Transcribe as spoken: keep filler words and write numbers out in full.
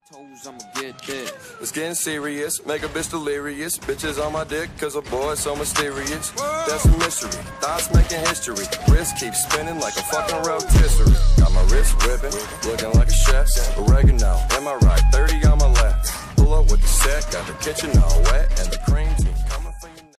toes, I'ma get this. It's getting serious, make a bitch delirious. Bitches on my dick, cause a boy so mysterious. That's a mystery, thoughts making history. Wrist keeps spinning like a fucking rotisserie. Got my wrist whipping, looking like a chef. Oregano, am I right? thirty on my left. Pull up with the set, got the kitchen on